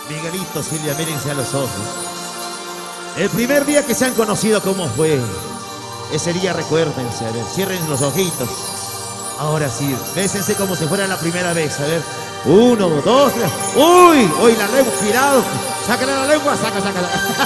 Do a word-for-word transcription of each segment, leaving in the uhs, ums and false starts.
Miguelito, Silvia, mírense a los ojos. El primer día que se han conocido, ¿cómo fue? Ese día recuérdense, a ver, cierren los ojitos. Ahora sí, bésense como si fuera la primera vez, a ver. Uno, dos, tres. ¡Uy! ¡Uy, la lengua! ¡Cuidado! ¡Sácale la lengua! ¡Saca, saca!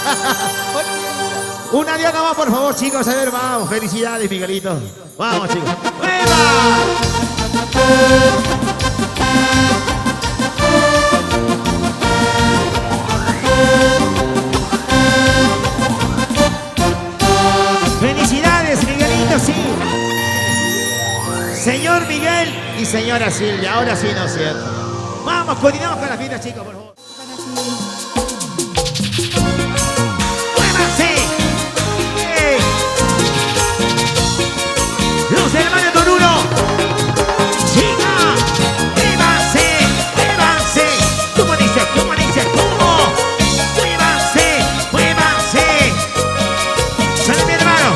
Una diana más, por favor, chicos. A ver, vamos. Felicidades, Miguelito. Vamos, chicos. ¡Viva! Felicidades, Miguelito, sí. Señor Miguel y señora Silvia. Ahora sí, ¿no es cierto? Vamos, continuamos con la fiesta, chicos, por favor. ¡Muévanse! ¡Hey! Los hermanos Toruno. ¡Chica! ¡Muévanse! ¡Muévanse! ¿Cómo dice? ¿Cómo dice? ¿Cómo? ¡Muévanse! ¡Muévanse! ¡Sale mi hermano!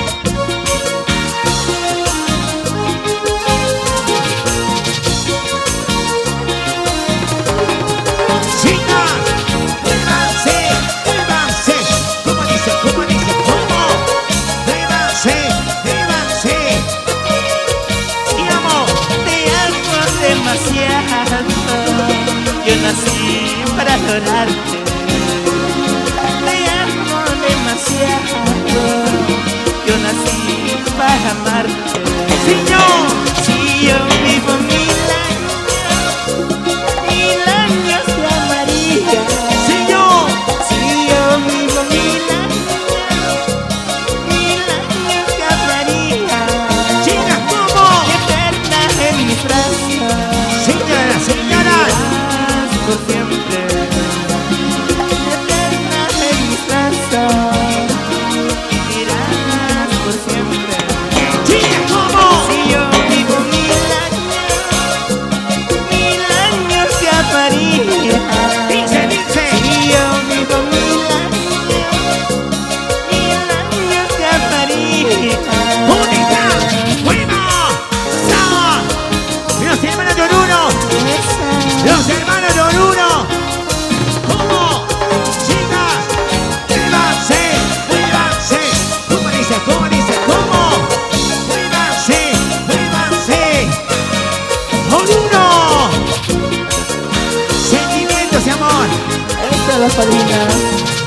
Yo nací para adorarte, te amo demasiado. Yo nací para amarte. ¡Señor! Si yo vivo mil años, mil años te amaría. ¡Señor! Si yo vivo mil años, mil años te amaría. ¡Chicas, cómo! Eterna en mis brazos. ¡Señora, señora! Por siempre, eterna en mis brazos, vivirás por siempre. ¡Chica, cómo! Si yo vivo mil años, mil años te amaría. ¡Dice, dice! Si yo vivo mil años, mil años te amaría. ¡Bonita! ¡Buena! ¡Sama! ¡Los hermanos de Oruro! ¡Los hermanos de Oruro! ¿Cómo? ¡Chicas! ¡Muévanse! ¡Muévanse! ¿Cómo dice? ¿Cómo dice? ¿Cómo? ¡Muévanse! ¡Muévanse! ¡Oruro! ¡Sentimientos y amor! Estas las padrinas.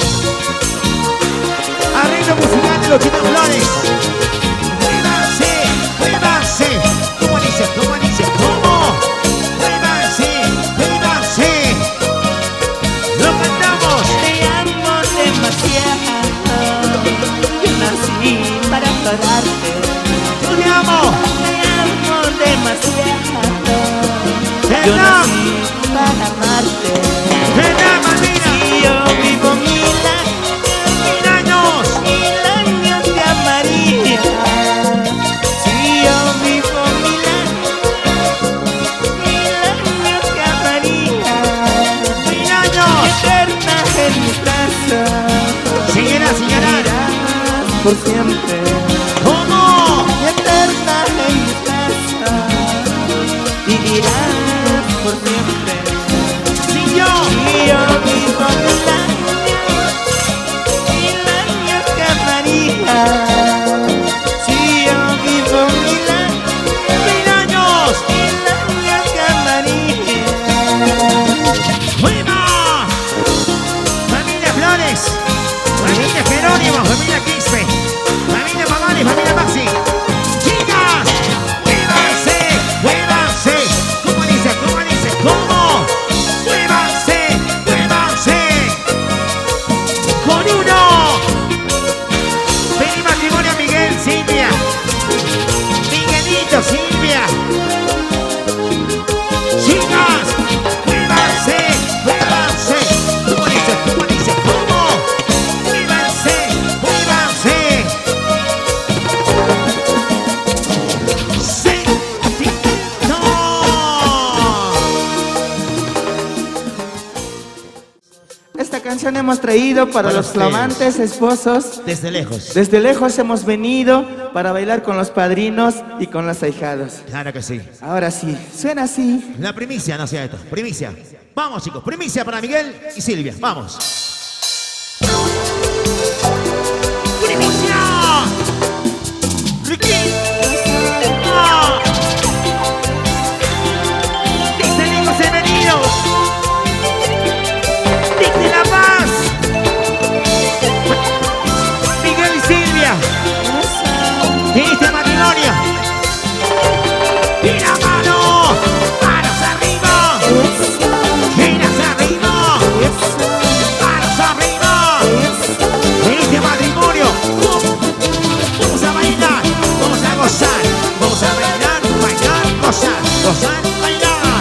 Arreglo musical de los Chinos Flores. ¡Muévanse! ¡Muévanse! ¿Cómo dice? ¿Cómo dice? ¿Cómo? ¡Muévanse! ¡Muévanse! ¡Lo cantamos! Te amo demasiado. Yo nací para adorarte. ¡Yo te amo! Te amo demasiado. Yo ¡Verdad! nací para amarte. ¡Verdad, Malvina! Si yo vivo mil años, ¡Mil años! mil años te amaría. Si yo vivo mil años, mil años te amaría. ¡Mil años! Eterna en mis brazos. Señora, señora. Vivirás por siempre. ¿Cómo? Eterna en mis brazos. Vivirás por siempre. ¡Sí, yo! Si yo vivo mil años, mil años te amaría. Si yo vivo mil años, ¡Mil años! mil años te amaría. ¡Viva! Familia Flores, familia Jerónimo, familia Quispe, familia Mamani, familia Maxi. ¡Chicas! ¡Muévanse! ¡Muévanse! ¿Cómo dice? ¿Cómo dice? ¿Cómo? ¡Muévanse! ¡Muévanse! ¡Con uno! Feliz matrimonio, Miguel, Silvia. Miguelito, Silvia. ¡Chicas! ¡Muévanse! ¡Muévanse! ¿Cómo dice? ¿Cómo dice? ¿Cómo? ¡Muévanse! ¡Muévanse! ¡Sí! ¡Sí! ¡No! Esta canción hemos traído para, Para los ustedes. flamantes esposos. Desde lejos. Desde lejos hemos venido para bailar con los padrinos y con los ahijados. Claro que sí. Ahora sí, suena así. La primicia, no sea esto. Primicia. Vamos, chicos, primicia para Miguel y Silvia. Vamos. ¡Primicia! ¡Ricky! ¡Ah! ¡Dixelicos bienvenidos! ¡Dixi La Paz! Miguel y Silvia. ¿Qué este matrimonio? ¡Y la mano! ¡Manos arriba! ¡Giras arriba! ¡Manos arriba! ¡En este matrimonio! Vamos a bailar, vamos a gozar, vamos a bailar, bailar, gozar, gozar, bailar.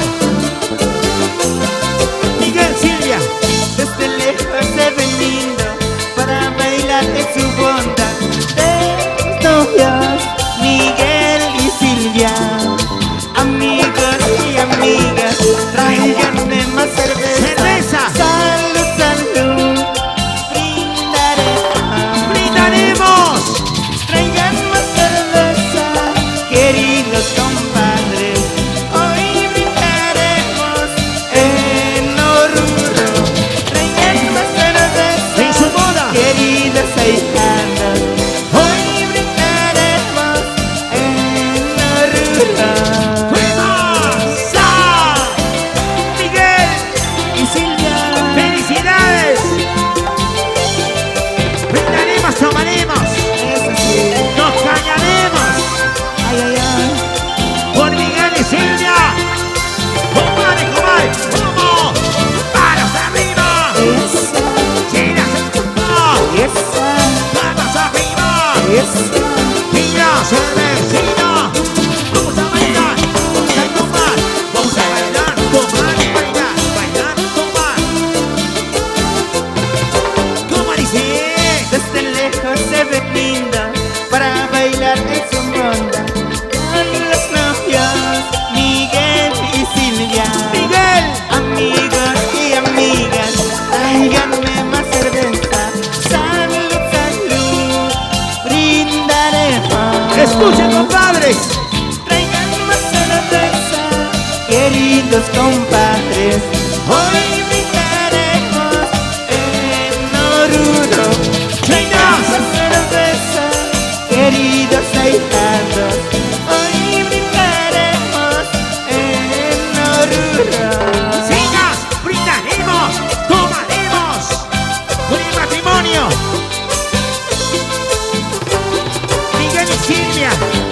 Miguel, Silvia. Desde lejos he venido para bailar en su bondad. De novios, Miguel y Silvia, amigos y amigas, tráiganme más cerveza. ¡Cerveza! Salud, salud, brindaremos. ¡Brindaremos! Traigan más cerveza, queridos compadres. Hoy brindaremos en Oruro. Traigan más cerveza, ¡En su boda! queridos ahijados. Hoy brindaremos en Oruro. ¡Fuimos! Miguel Y Silvia, ¡felicidades! Brindaremos, tomaremos, eso sí. nos cañaremos Ay, ay, ay. por Miguel y Silvia. ¡Comadre, comadre! ¡Vamos! ¡Manos arriba! Esa, ¡Giras arriba! esa, ¡Manos arriba! esa. ¡Gira, cervecina! Vamos a bailar, vamos a tomar, vamos a bailar, tomar, bailar, bailar, tomar. ¿Cómo dice? Desde lejos he venido para bailar en su ronda con los novios Miguel y Silvia. ¡Miguel! Amigos y amigas, tráiganme más cerveza. Salud, salud, brindaremos. ¡Escuchen, compadres! Traigan más cerveza, queridos compadres. Hoy brindaremos en Oruro. Traigan más cerveza, queridos ahijados. Hoy brindaremos en Oruro. ¡Sigas! ¡Brindaremos! ¡Tomaremos! ¡Por el matrimonio! ¡Miguel y Silvia!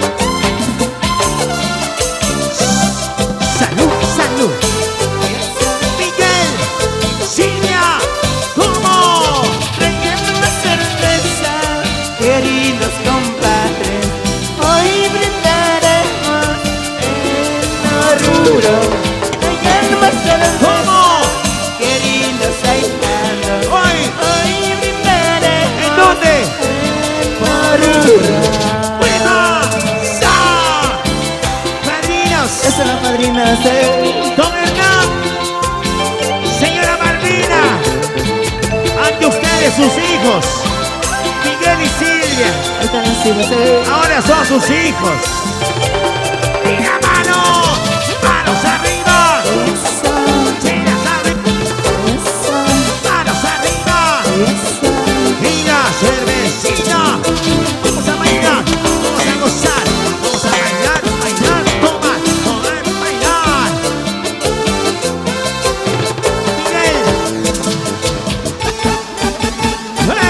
¡Salud, salud! ¡Miguel! ¡Silvia! ¿Cómo? Traigan más cerveza, queridos compadres. Hoy brindaremos en Oruro. Traigan más cerveza, ¿Cómo? queridos ahijados. ¡Hoy! Hoy brindaremos ¿En dónde? en Oruro. ¡Fuimos! ¡Sa! ¡Padrinos! Esa es la madrina de... Don Hernán, señora Malvina, ante ustedes sus hijos, Miguel y Silvia, Ahí están las hijas de... ahora son sus hijos. ¡Y la mano! ¡Manos arriba! Esa, ¡Giras arriba! esa, ¡Manos arriba! esa. ¡Y la cervecina! Vamos a bailar, vamos a gozar, vamos a bailar, bailar, tomar, tomar, bailar. Miguel.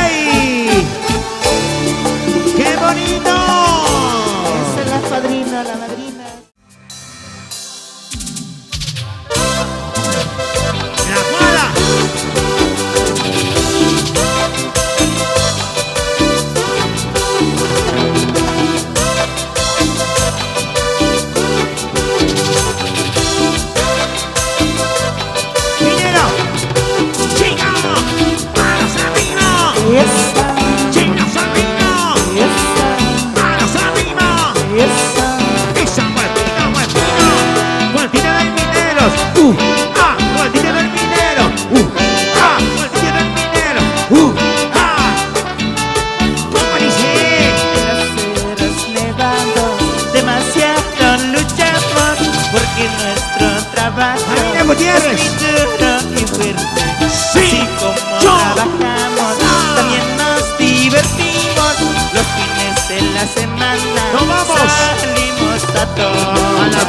¡Hey! ¡Qué bonito! Esa es la padrina, la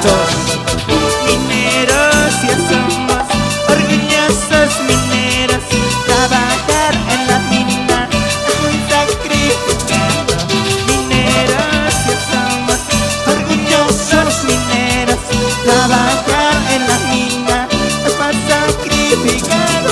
orgullosos. Mineros ya somos orgullosos mineros. Trabajar en la mina es un sacrificado. Mineros ya somos orgullosos mineros. Trabajar en la mina es más sacrificado.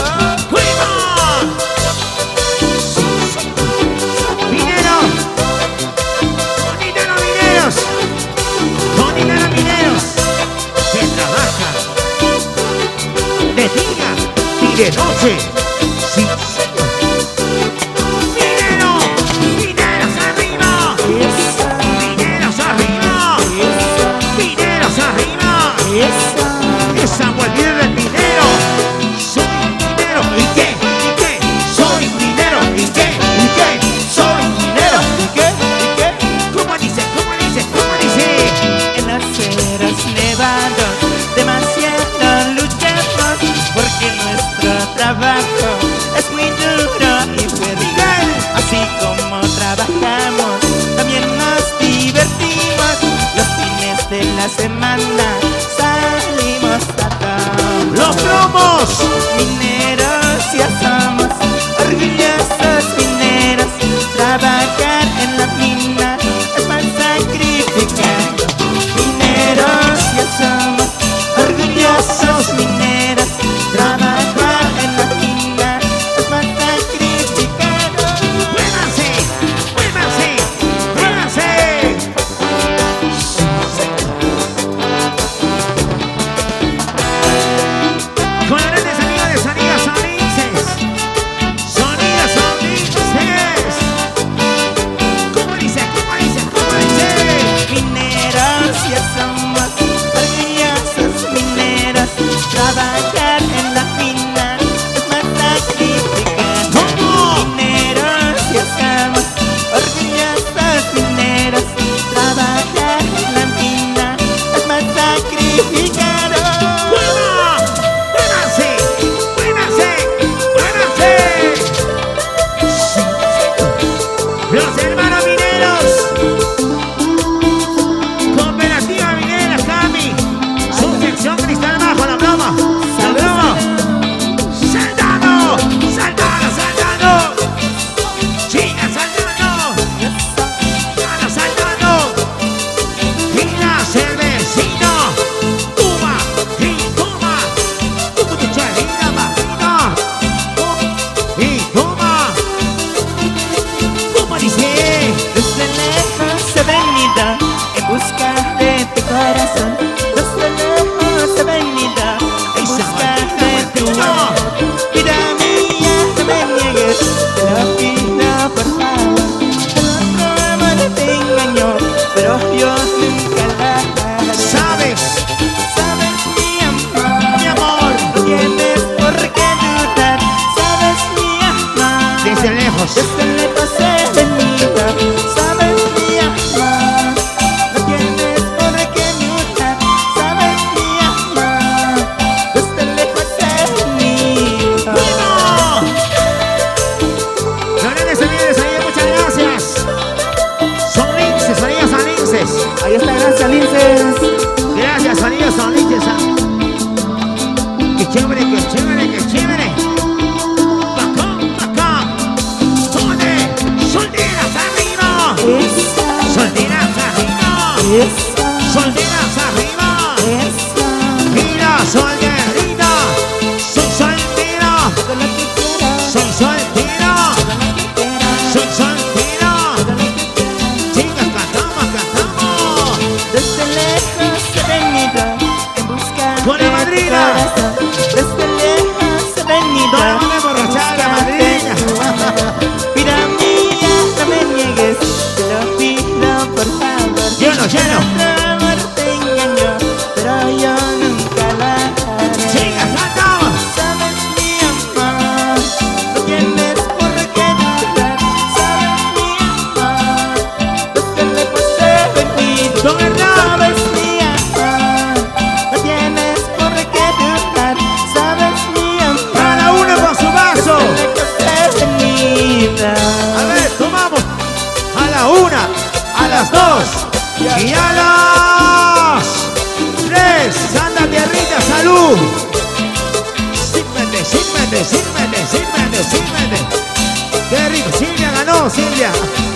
¡Minero! ¡Con dinero, mineros! ¡Con dinero, mineros! Que trabajan de día y de noche. Sí, señor. ¡Minero! ¡Mineros arriba! ¡Mineros arriba! ¡Mineros arriba! ¡Esa volvida del minero! ¡Soy minero! ¿Y qué? ¿Y qué? ¡Soy minero! ¿Y qué? ¿Y qué? ¡Soy minero! ¿Y qué? ¿Y qué? ¿Cómo dice? ¿Cómo dice? ¿Cómo dice? En los ceros nevados demasiado luchamos, porque nuestro trabajo es muy duro y feliz. Así como trabajamos, también nos divertimos. Los fines de la semana salimos a todos. ¡Los plomos! Mineros ya somos orgullosos mineros. Trabajar en la mina es más sacrificado. Mineros ya somos orgullosos mineros. Trabajar en la mina es más sacrificado. ¡Muévanse! ¡Muévanse! ¡Muévanse! Con los grandes amigos de Sonidas Solinces. Sonidas Solinces. ¿Cómo dice? ¿Cómo dice? ¿Cómo dice? Mineros ya somos orgullosos mineros. Trabajar en la mina es más sacrificado. ¿Cómo? Mineros ya somos orgullosos mineros. Trabajar en la mina es más sacrificado. ¡Mueva! ¡Muévanse! ¡Muévanse! ¡Muévanse! Los hermanos mineros. Cooperativa Minera Cami. Subsección Cristal Bajo, la broma. La broma. ¡Saltando! ¡Saltando! ¡Saltando! ¡China saltando! ¡Saltando! ¡Saltando! ¡China cervecino! ¡Toma! ¡Y toma! ¡Tucu tu chalina, marina! ¡Y toma! ¿Cómo dice? Desde lejos he venido en busca de tu corazón. Desde lejos he venido en busca de tu amor. Vida mía, no me niegues, te lo pido por favor. El otro amor te engañó, pero yo nunca la haré. ¿Sabes? Sabes mi amor, Mi amor. no tienes por qué dudar. Sabes mi amor, Desde lejos. desde lejos he venido. Sabes mi amor, no tienes por qué dudar. Sabes mi amor, desde lejos he venido. ¡Bueno! Los grandes amigos de Sonidas, muchas gracias. Son linces, Sonidas son linces. Ahí está, gracias, Linces. Gracias, Sonidas son linces. ¿Ah? ¡Qué chévere, qué chévere, qué chévere! ¡Bacán, bacán! ¡Con sírvete, sírvete, sírvete. Qué rico, Silvia ganó, Silvia.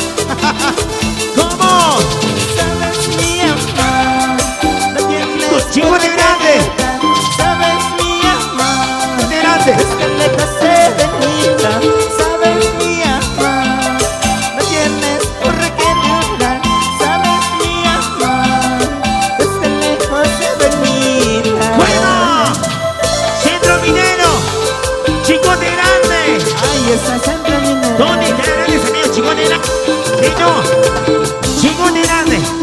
¿Cómo? Sabes mi amor, no tienes Tus chicos de grande. Sabes mi amor, De grande. es que lejos se venida. Sabes mi amor, no tienes por qué dudar. Sabes mi amor, es que lejos se venida. ¡Bueno! Centro Minero. Chicos de grande. Ay, esa Centro Minero. ¿Dónde están grandes amigos, chicos de grande? No, chicos de grande.